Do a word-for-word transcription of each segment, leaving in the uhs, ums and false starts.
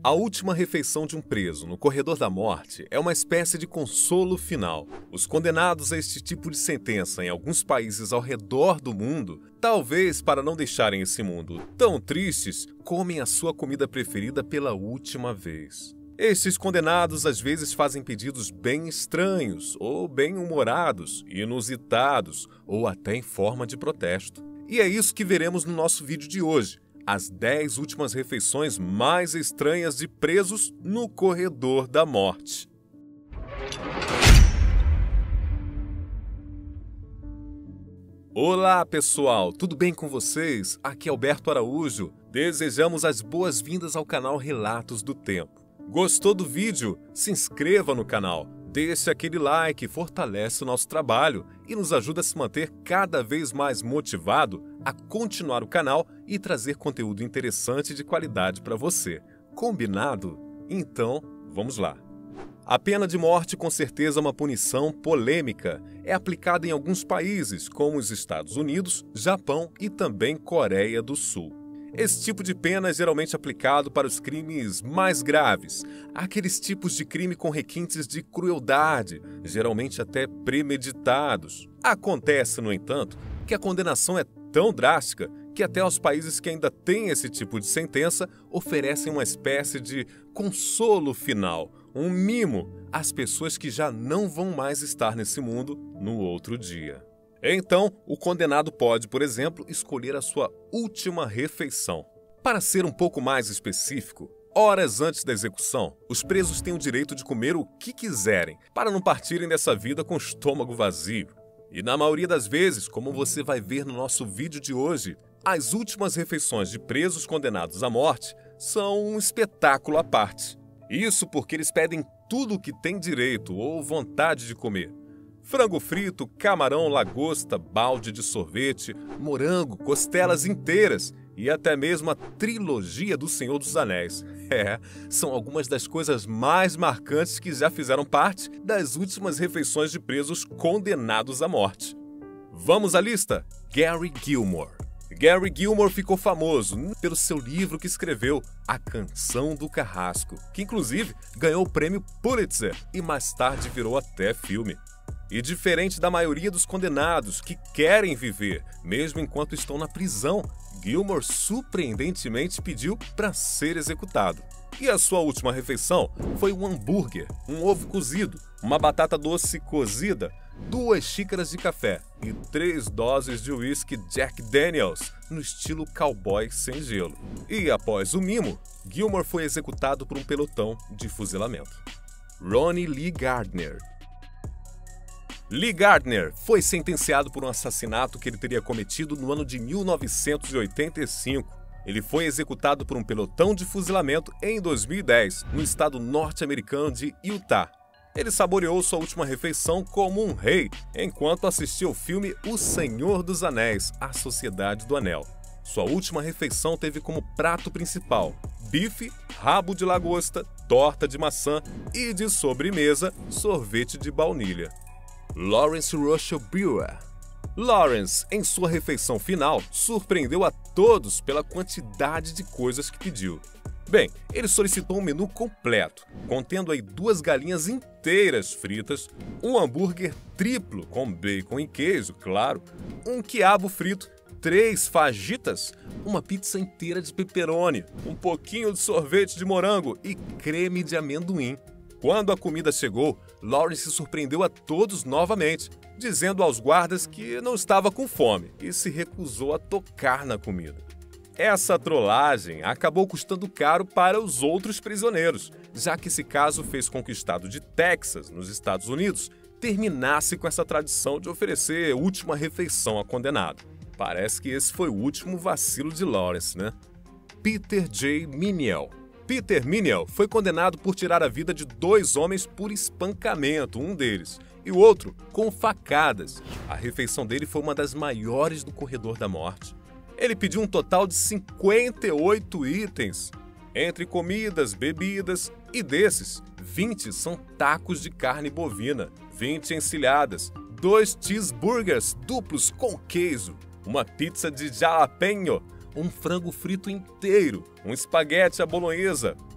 A última refeição de um preso no corredor da morte é uma espécie de consolo final. Os condenados a este tipo de sentença em alguns países ao redor do mundo, talvez para não deixarem esse mundo tão tristes, comem a sua comida preferida pela última vez. Estes condenados às vezes fazem pedidos bem estranhos, ou bem-humorados, inusitados, ou até em forma de protesto. E é isso que veremos no nosso vídeo de hoje. As dez últimas refeições mais estranhas de presos no corredor da morte. Olá pessoal, tudo bem com vocês? Aqui é Alberto Araújo. Desejamos as boas-vindas ao canal Relatos do Tempo. Gostou do vídeo? Se inscreva no canal, deixe aquele like, fortalece o nosso trabalho e nos ajuda a se manter cada vez mais motivado a continuar o canal e trazer conteúdo interessante e de qualidade para você. Combinado? Então, vamos lá. A pena de morte com certeza é uma punição polêmica. É aplicada em alguns países, como os Estados Unidos, Japão e também Coreia do Sul. Esse tipo de pena é geralmente aplicado para os crimes mais graves, aqueles tipos de crime com requintes de crueldade, geralmente até premeditados. Acontece, no entanto, que a condenação é tão drástica que até os países que ainda têm esse tipo de sentença oferecem uma espécie de consolo final, um mimo às pessoas que já não vão mais estar nesse mundo no outro dia. Então, o condenado pode, por exemplo, escolher a sua última refeição. Para ser um pouco mais específico, horas antes da execução, os presos têm o direito de comer o que quiserem, para não partirem dessa vida com o estômago vazio. E na maioria das vezes, como você vai ver no nosso vídeo de hoje, as últimas refeições de presos condenados à morte são um espetáculo à parte. Isso porque eles pedem tudo o que têm direito ou vontade de comer. Frango frito, camarão, lagosta, balde de sorvete, morango, costelas inteiras e até mesmo a trilogia do Senhor dos Anéis. É, são algumas das coisas mais marcantes que já fizeram parte das últimas refeições de presos condenados à morte. Vamos à lista? Gary Gilmore. Gary Gilmore ficou famoso pelo seu livro que escreveu, A Canção do Carrasco, que inclusive ganhou o prêmio Pulitzer e mais tarde virou até filme. E diferente da maioria dos condenados que querem viver, mesmo enquanto estão na prisão, Gilmore surpreendentemente pediu para ser executado. E a sua última refeição foi um hambúrguer, um ovo cozido, uma batata doce cozida, duas xícaras de café e três doses de uísque Jack Daniels no estilo cowboy sem gelo. E após o mimo, Gilmore foi executado por um pelotão de fuzilamento. Ronnie Lee Gardner. Lee Gardner foi sentenciado por um assassinato que ele teria cometido no ano de mil novecentos e oitenta e cinco. Ele foi executado por um pelotão de fuzilamento em dois mil e dez, no estado norte-americano de Utah. Ele saboreou sua última refeição como um rei, enquanto assistia o filme O Senhor dos Anéis, A Sociedade do Anel. Sua última refeição teve como prato principal bife, rabo de lagosta, torta de maçã e, de sobremesa, sorvete de baunilha. Lawrence Russell Brewer. Lawrence, em sua refeição final, surpreendeu a todos pela quantidade de coisas que pediu. Bem, ele solicitou um menu completo, contendo aí duas galinhas inteiras fritas, um hambúrguer triplo com bacon e queijo, claro, um quiabo frito, três fajitas, uma pizza inteira de pepperoni, um pouquinho de sorvete de morango e creme de amendoim. Quando a comida chegou, Lawrence surpreendeu a todos novamente, dizendo aos guardas que não estava com fome e se recusou a tocar na comida. Essa trollagem acabou custando caro para os outros prisioneiros, já que esse caso fez com que o estado de Texas, nos Estados Unidos, terminasse com essa tradição de oferecer última refeição a condenado. Parece que esse foi o último vacilo de Lawrence, né? Peter J. Miniel. Peter Miniel foi condenado por tirar a vida de dois homens por espancamento, um deles, e o outro com facadas. A refeição dele foi uma das maiores do corredor da morte. Ele pediu um total de cinquenta e oito itens, entre comidas, bebidas, e desses, vinte são tacos de carne bovina, vinte encilhadas, dois cheeseburgers duplos com queijo, uma pizza de jalapeno, um frango frito inteiro, um espaguete à bolonhesa,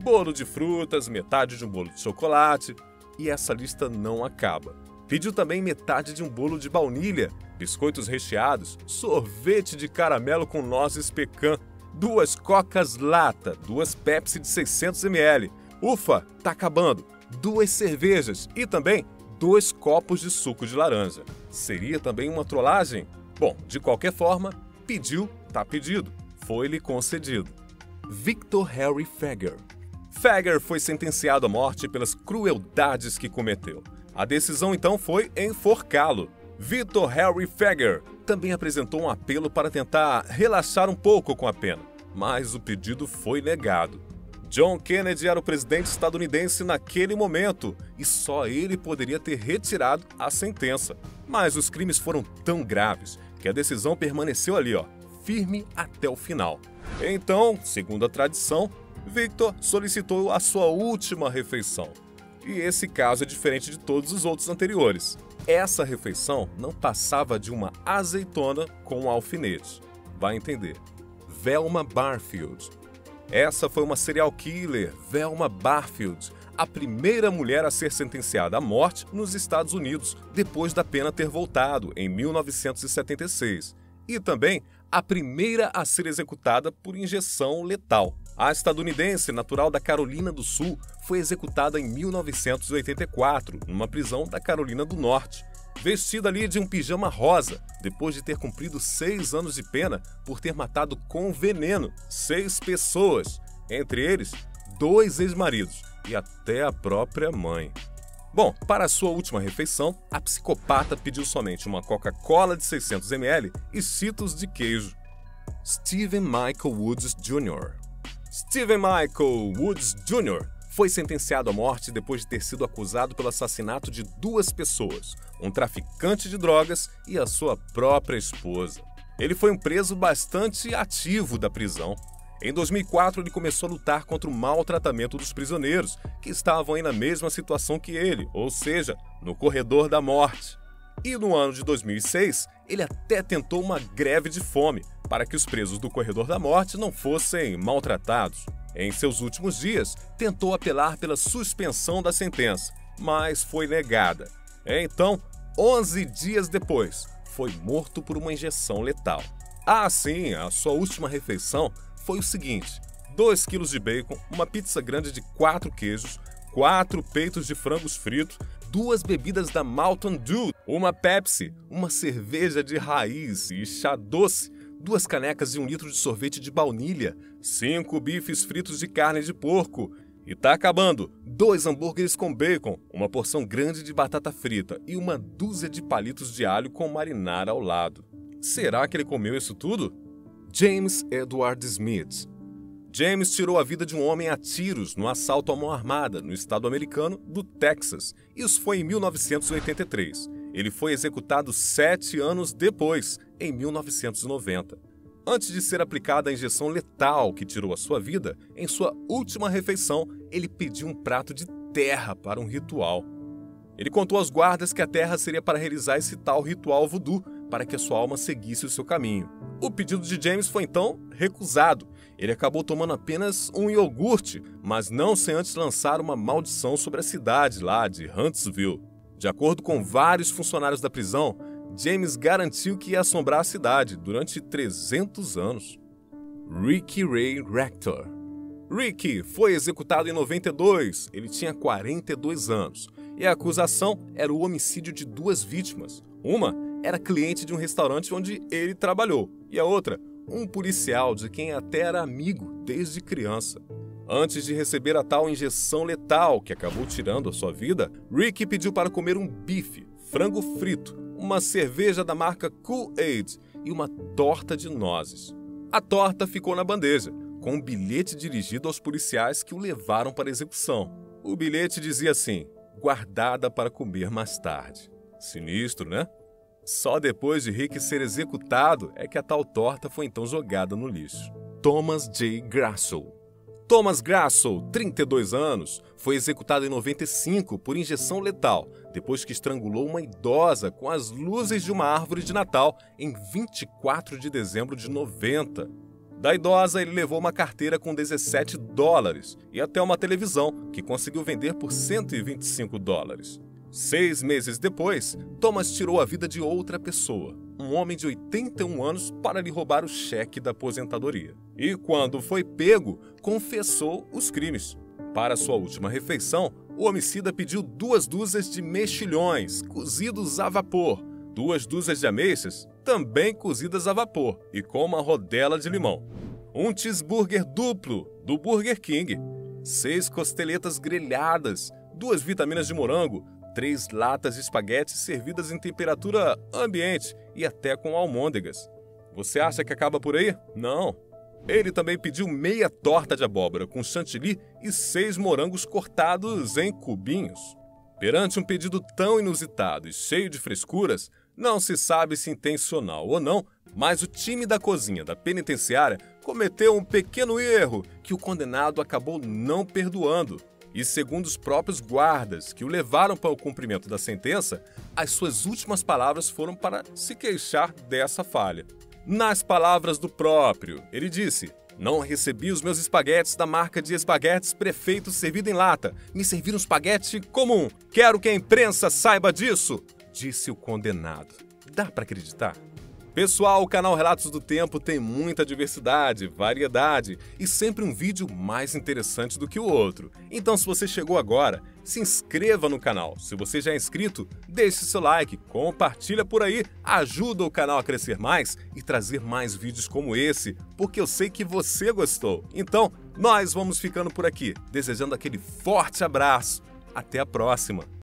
bolo de frutas, metade de um bolo de chocolate, e essa lista não acaba. Pediu também metade de um bolo de baunilha, biscoitos recheados, sorvete de caramelo com nozes pecan, duas cocas lata, duas Pepsi de seiscentos mililitros, ufa, tá acabando, duas cervejas e também dois copos de suco de laranja. Seria também uma trollagem? Bom, de qualquer forma, pediu, tá pedido, foi-lhe concedido. Victor Harry Fagger. Fagger foi sentenciado à morte pelas crueldades que cometeu. A decisão então foi enforcá-lo. Victor Harry Fagger também apresentou um apelo para tentar relaxar um pouco com a pena, mas o pedido foi negado. John Kennedy era o presidente estadunidense naquele momento e só ele poderia ter retirado a sentença. Mas os crimes foram tão graves que a decisão permaneceu ali, ó, firme até o final. Então, segundo a tradição, Victor solicitou a sua última refeição. E esse caso é diferente de todos os outros anteriores. Essa refeição não passava de uma azeitona com um alfinete. Vai entender. Velma Barfield. Essa foi uma serial killer, Velma Barfield, a primeira mulher a ser sentenciada à morte nos Estados Unidos depois da pena ter voltado em mil novecentos e setenta e seis. E também a primeira a ser executada por injeção letal. A estadunidense, natural da Carolina do Sul, foi executada em mil novecentos e oitenta e quatro, numa prisão da Carolina do Norte, vestida ali de um pijama rosa, depois de ter cumprido seis anos de pena por ter matado com veneno seis pessoas, entre eles dois ex-maridos e até a própria mãe. Bom, para a sua última refeição, a psicopata pediu somente uma Coca-Cola de seiscentos mililitros e Cheetos de queijo. Stephen Michael Woods Júnior Stephen Michael Woods Júnior foi sentenciado à morte depois de ter sido acusado pelo assassinato de duas pessoas, um traficante de drogas e a sua própria esposa. Ele foi um preso bastante ativo da prisão. Em dois mil e quatro, ele começou a lutar contra o mau tratamento dos prisioneiros, que estavam aí na mesma situação que ele, ou seja, no corredor da morte. E no ano de dois mil e seis, ele até tentou uma greve de fome para que os presos do corredor da morte não fossem maltratados. Em seus últimos dias, tentou apelar pela suspensão da sentença, mas foi negada. Então, onze dias depois, foi morto por uma injeção letal. Ah, sim, a sua última refeição foi o seguinte: dois quilos de bacon, uma pizza grande de quatro queijos, quatro peitos de frangos fritos, duas bebidas da Mountain Dew, uma Pepsi, uma cerveja de raiz e chá doce, duas canecas e um litro de sorvete de baunilha, cinco bifes fritos de carne de porco. E tá acabando, dois hambúrgueres com bacon, uma porção grande de batata frita e uma dúzia de palitos de alho com marinara ao lado. Será que ele comeu isso tudo? James Edward Smith. James tirou a vida de um homem a tiros no assalto à mão armada no estado americano do Texas. Isso foi em mil novecentos e oitenta e três. Ele foi executado sete anos depois, em mil novecentos e noventa. Antes de ser aplicada a injeção letal que tirou a sua vida, em sua última refeição, ele pediu um prato de terra para um ritual. Ele contou aos guardas que a terra seria para realizar esse tal ritual voodoo, para que a sua alma seguisse o seu caminho. O pedido de James foi então recusado. Ele acabou tomando apenas um iogurte, mas não sem antes lançar uma maldição sobre a cidade lá de Huntsville. De acordo com vários funcionários da prisão, James garantiu que ia assombrar a cidade durante trezentos anos. Ricky Ray Rector. Ricky foi executado em noventa e dois, ele tinha quarenta e dois anos, e a acusação era o homicídio de duas vítimas. Uma era cliente de um restaurante onde ele trabalhou, e a outra, um policial de quem até era amigo desde criança. Antes de receber a tal injeção letal que acabou tirando a sua vida, Ricky pediu para comer um bife, frango frito, uma cerveja da marca Kool-Aid e uma torta de nozes. A torta ficou na bandeja, com um bilhete dirigido aos policiais que o levaram para a execução. O bilhete dizia assim: guardada para comer mais tarde. Sinistro, né? Só depois de Rick ser executado é que a tal torta foi então jogada no lixo. Thomas J. Grasso. Thomas Grasso, trinta e dois anos, foi executado em noventa e cinco por injeção letal, depois que estrangulou uma idosa com as luzes de uma árvore de Natal em vinte e quatro de dezembro de noventa. Da idosa, ele levou uma carteira com dezessete dólares e até uma televisão, que conseguiu vender por cento e vinte e cinco dólares. Seis meses depois, Thomas tirou a vida de outra pessoa, um homem de oitenta e um anos, para lhe roubar o cheque da aposentadoria. E quando foi pego, confessou os crimes. Para sua última refeição, o homicida pediu duas dúzias de mexilhões, cozidos a vapor, duas dúzias de ameixas, também cozidas a vapor, e com uma rodela de limão. Um cheeseburger duplo, do Burger King, seis costeletas grelhadas, duas vitaminas de morango, três latas de espaguete servidas em temperatura ambiente e até com almôndegas. Você acha que acaba por aí? Não. Ele também pediu meia torta de abóbora com chantilly e seis morangos cortados em cubinhos. Perante um pedido tão inusitado e cheio de frescuras, não se sabe se intencional ou não, mas o time da cozinha da penitenciária cometeu um pequeno erro que o condenado acabou não perdoando. E segundo os próprios guardas que o levaram para o cumprimento da sentença, as suas últimas palavras foram para se queixar dessa falha. Nas palavras do próprio, ele disse: "Não recebi os meus espaguetes da marca de espaguetes Prefeito servido em lata. Me serviram espaguete comum. Quero que a imprensa saiba disso", disse o condenado. Dá para acreditar? Pessoal, o canal Relatos do Tempo tem muita diversidade, variedade e sempre um vídeo mais interessante do que o outro. Então, se você chegou agora, se inscreva no canal. Se você já é inscrito, deixe seu like, compartilha por aí, ajuda o canal a crescer mais e trazer mais vídeos como esse, porque eu sei que você gostou. Então, nós vamos ficando por aqui, desejando aquele forte abraço. Até a próxima!